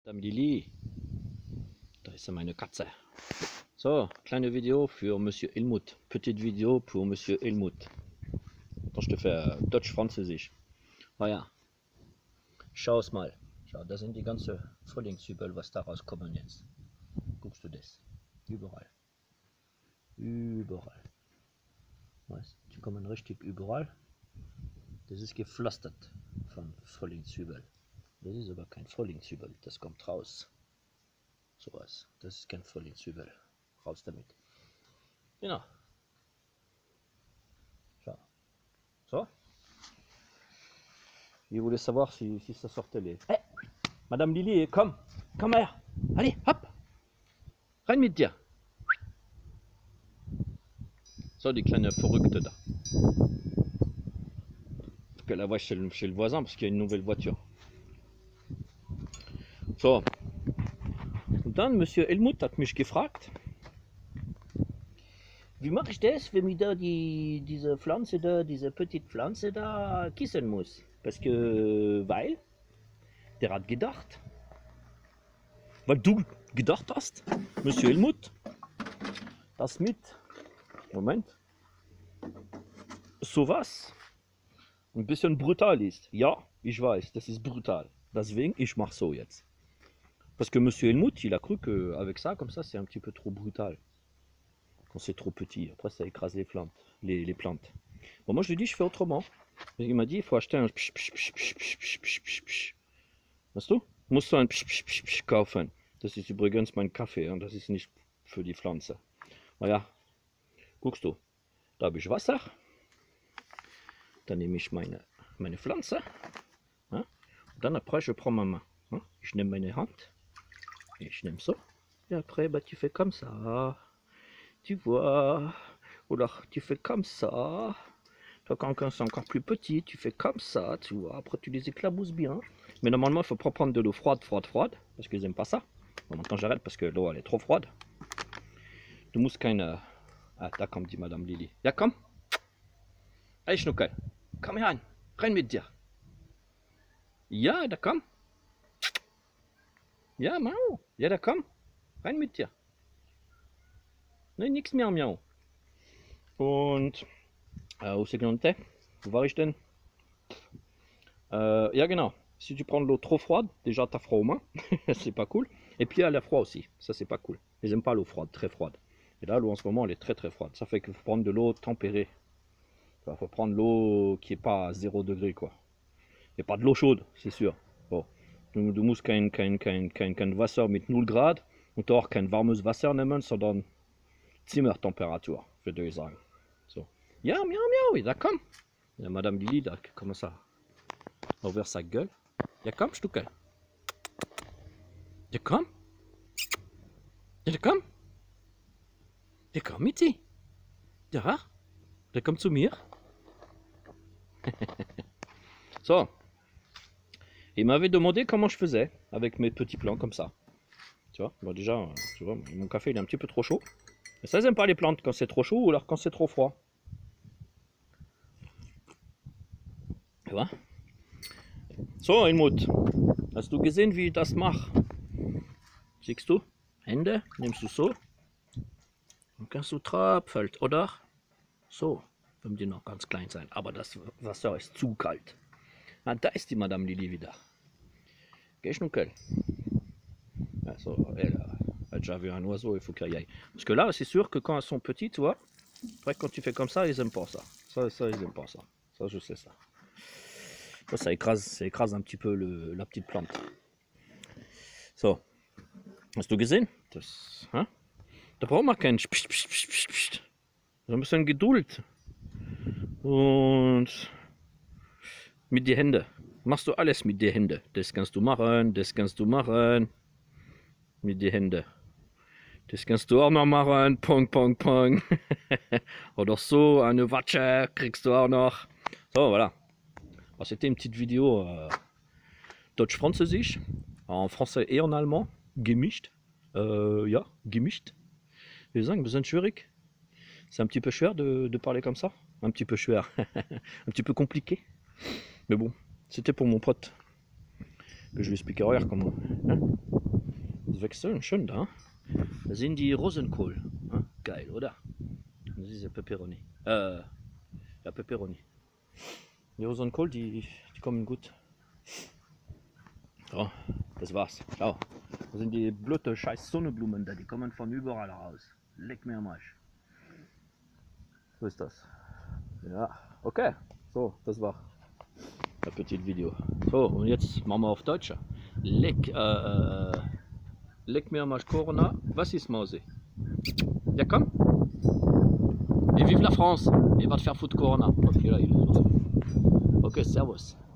Madame Lili, da ist ja meine Katze. So, kleine Video für Monsieur Helmut. Petite Video pour Monsieur Helmut. Attends, je te fais Deutsch-Französisch. Oh ja. Schau es mal. Schau, da sind die ganzen Frühlingszwiebeln, was da rauskommen jetzt. Guckst du das? Überall. Überall. Weißt, die kommen richtig überall. Das ist gepflastert von Frühlingszwiebeln. Das ist aber kein Frühlingszwiebel, das kommt raus. So was. Das ist kein Frühlingszwiebel. Raus damit. Genau. Schau. So. Je voulais savoir si ça sortait les. Hey, Madame Lili, komm her. Allez, hop. Rein mit dir. So, die kleine Verrückte da. Faut qu'elle la voie chez le voisin parce qu'il y a une nouvelle voiture. So. Und dann, Monsieur Helmut hat mich gefragt, wie mache ich das, wenn ich da diese Pflanze da, diese petite Pflanze da gießen muss? Weil der hat gedacht, weil du gedacht hast, Monsieur Helmut, dass mit, Moment, sowas ein bisschen brutal ist. Ja, ich weiß, das ist brutal. Deswegen, ich mache so jetzt. Parce que Monsieur Helmut, il a cru qu'avec ça, comme ça, c'est un petit peu trop brutal. Quand c'est trop petit, après ça écrase les plantes. Bon, moi je lui dis, je fais autrement. Il m'a dit, il faut acheter un Weißt du? Musst du ein kaufen. Das ist übrigens mein Kaffee und das ist nicht für die Pflanze. Naja, guckst du, da habe ich Wasser. Dann nehme ich meine Pflanze. Ja? Und dann après, je prends ma main. Ja? Ich nehme meine Hand. Ich nehme so. Et après, bah, tu fais comme ça. Tu vois. Ou alors, tu fais comme ça. Toi, quand c'est encore plus petit, tu fais comme ça, tu vois. Après, tu les éclabousses bien. Mais normalement, il ne faut pas prendre de l'eau froide. Parce qu'ils n'aiment pas ça. Bon, maintenant, j'arrête parce que l'eau, elle est trop froide. Du musst keine... Ah, da kommt die Madame Lili. Ja, komm. Hey, Schnuckel. Komm herein. Rein mit dir. Ja, da komm. Ja, Mau. Ja, da komm. Rein mit dir. Nein, nichts mehr, Miau. Und, où c'est que j'en étais? Où war ich denn? Ja, genau. Si tu prends de l'eau trop froide, déjà t'as froid aux mains. C'est pas cool. Et puis elle a froid aussi. Ça, c'est pas cool. Ils aiment pas l'eau froide, très froide. Et là, l'eau en ce moment, elle est très très froide. Ça fait qu'il faut prendre de l'eau tempérée. Il faut prendre l'eau qui est pas à 0 degré, quoi. Et pas de l'eau chaude, c'est sûr. Bon. Du musst kein Wasser mit 0 Grad und auch kein warmes Wasser nehmen, sondern Zimmertemperatur, würde ich sagen. So. Ja, miau, miau, da komm. Ja, Madame Lili, da commence à ouvrir sa gueule. Ja, komm, Stuckel. Ja, komm. Ja, komm. Ja, komm, Mitzi. Ja, der kommt zu mir. So. Il m'avait demandé comment je faisais avec mes petits plants comme ça. Tu vois, bon, déjà, tu vois, mon café il est un petit peu trop chaud. Mais ça, ils n'aiment pas les plantes quand c'est trop chaud ou alors quand c'est trop froid. Tu vois? So, Helmut, hast du gesehen, wie ich das mache? Siehst du? Hände nimmst du so. Dann kannst du tröpfelt, oder? So, wenn die noch ganz klein sein. Aber das Wasser ist zu kalt. Ah, da ist die Madame Lili wieder. Geh, Schnuckel. So, elle a déjà vu un oiseau, il faut qu'elle y aille. Parce que là, c'est sûr que quand elles sont petites, tu vois, après quand tu fais comme ça, ils aiment pas ça. Ça, ils aiment pas ça. Ça, je sais ça. Ça écrase un petit peu la petite plante. So. Hast du gesehen? Das, da braucht man keinen Psst. So ein bisschen Geduld. Und mit die Hände. Machst du alles mit die Hände. Das kannst du machen, das kannst du machen. Mit die Hände. Das kannst du auch noch machen. Pong, pong, pong. Oder so, eine Watsche kriegst du auch noch. So, voilà. C'était une petite vidéo Deutsch-Französisch, en français et en allemand, gemischt. Ja, gemischt. Wir sagen, ein bisschen schwierig. C'est un petit peu schwer de parler comme ça. Un petit peu schwer. Un petit peu compliqué. Mais bon, c'était pour mon pote. Que je lui expliquerai comment. Hein? Das wächst so schön da. Da sind die Rosenkohl. Ah, geil, oder? Das ist ja Peperoni. Ja, Peperoni. Die Rosenkohl, die kommen gut. So, das war's. Schau. Das sind die blöde scheiß Sonnenblumen da, die kommen von überall raus. Leck mir am Arsch. So ist das. Ja, okay. So, das war ein petit Video. So, und jetzt machen wir auf Deutsch. Leck mir am Arsch Corona. Was ist Mausi? Ja, komm. Et vive la France. Et va te faire foutre Corona. Okay, là, okay, servus.